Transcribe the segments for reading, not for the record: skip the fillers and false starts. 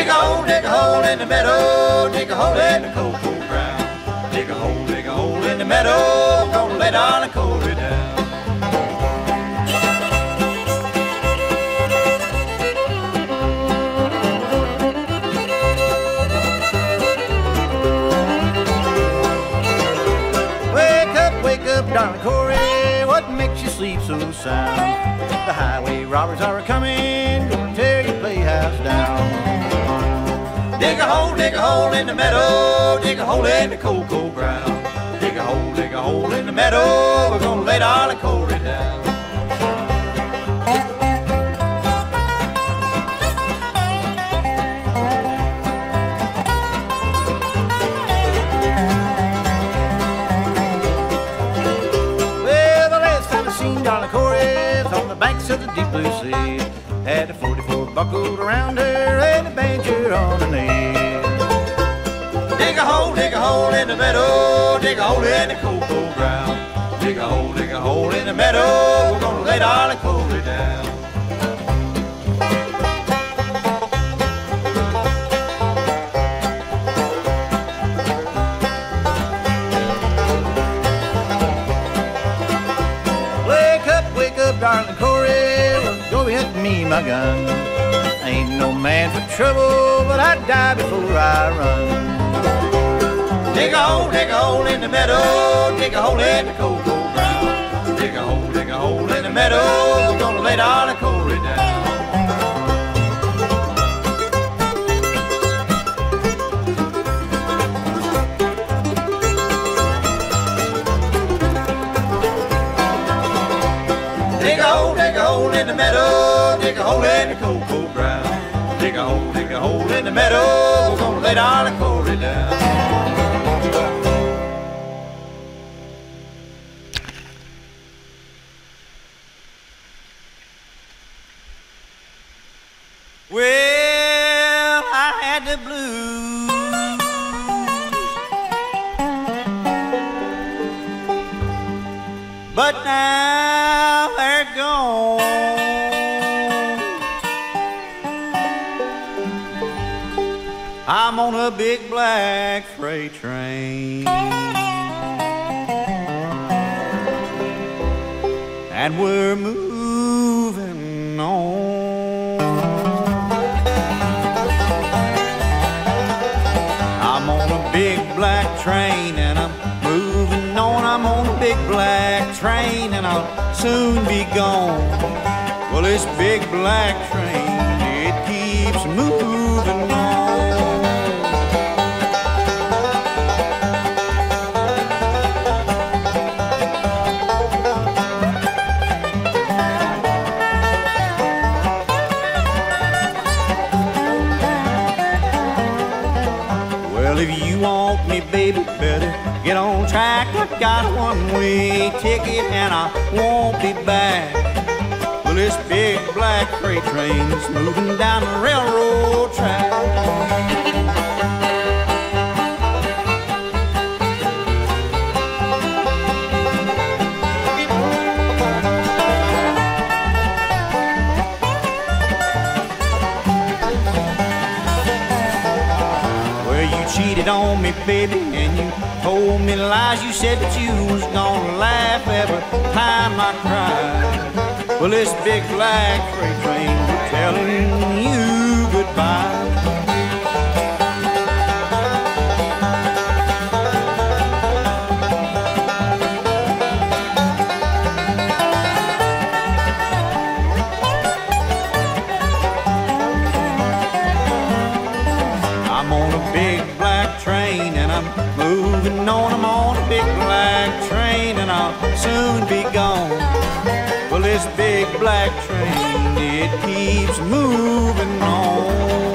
dig a hole in the meadow, dig a hole in the cocoa ground. Dig a hole in the meadow, gonna lay down and cool it down. Wake up, darling Corey, what makes you sleep so sound? The highway robbers are coming, gonna tear your playhouse down. Dig a hole in the meadow, dig a hole in the cocoa ground. Dig a hole in the meadow, we're gonna lay darling Corey down. Darling Corey's on the banks of the deep blue sea. Had a 44 buckled around her and a banjo on her knee. Dig a hole in the meadow, dig a hole in the cocoa ground. Dig a hole in the meadow, we're gonna lay darling Corey down. Darling Corey, go hit me my gun. Ain't no man for trouble, but I'd die before I run. Dig a hole in the meadow, dig a hole in the cocoa ground. Dig a hole in the meadow, gonna lay darling Corey down. Dig a hole in the meadow, dig a hole in the cocoa ground. Dig a hole in the meadow, we're gonna lay darling Corey down. Well, I had the blues, but now they're gone. I'm on a big black freight train, and we're moving on. I'm on a big black train and I'm moving on. I'm on a big black train and I'll soon be gone. Well, this big black train, it keeps moving on. Well, if you want me, baby, better get on track. I got a one-way ticket and I won't be back. Well, this big black freight train's moving down the railroad track. Cheated on me, baby, and you told me lies. You said that you was gonna laugh every time I cried. Well, this big black freight train was telling you goodbye. I'm on a big black train and I'm moving on. I'm on a big black train and I'll soon be gone. Well, this big black train, it keeps moving on.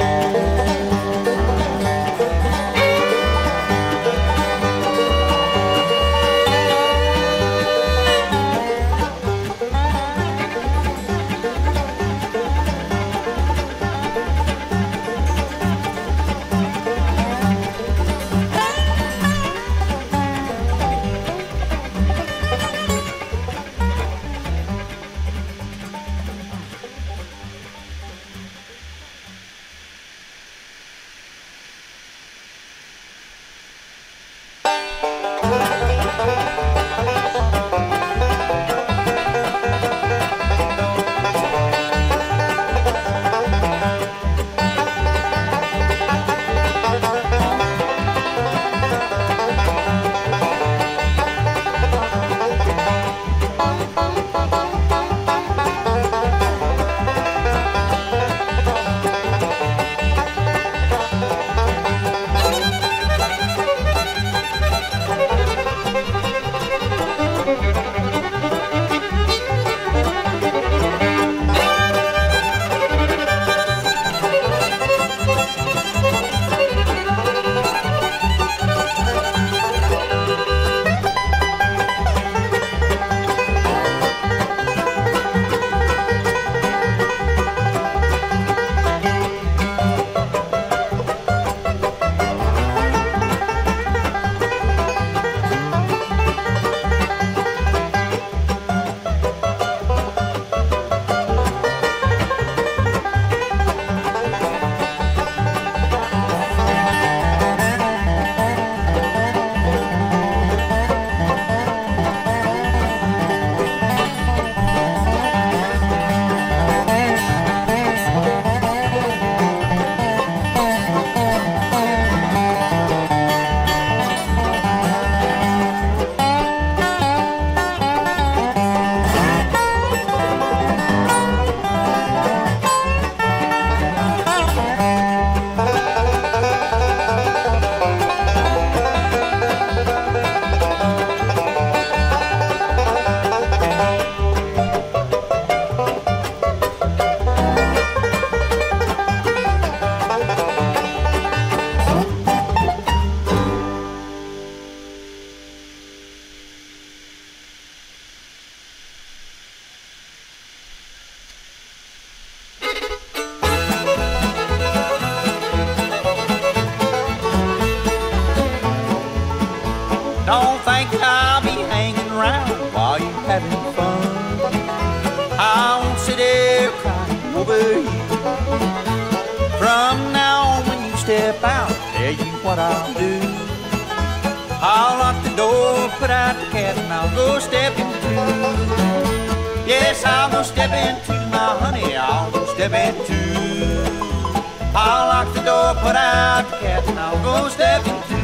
From now on when you step out, I'll tell you what I'll do. I'll lock the door, put out the cat, and I'll go step into. Yes, I'll go step into, my honey, I'll go step into. I'll lock the door, put out the cat, and I'll go step into.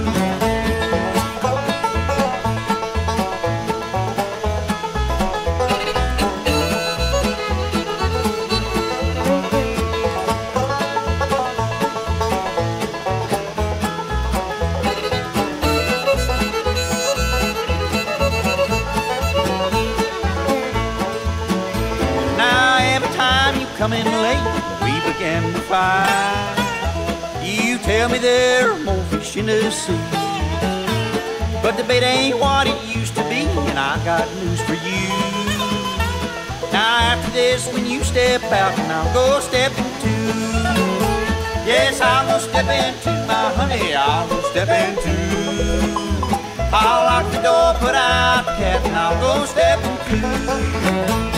Coming late, we began to fight. You tell me there are more fish in the sea, but the bait ain't what it used to be, and I got news for you. Now after this, when you step out, and I'll go step into. Yes, I'll go step into, my honey, I'll go step into. I'll lock the door, put out the cat, and I'll go step into.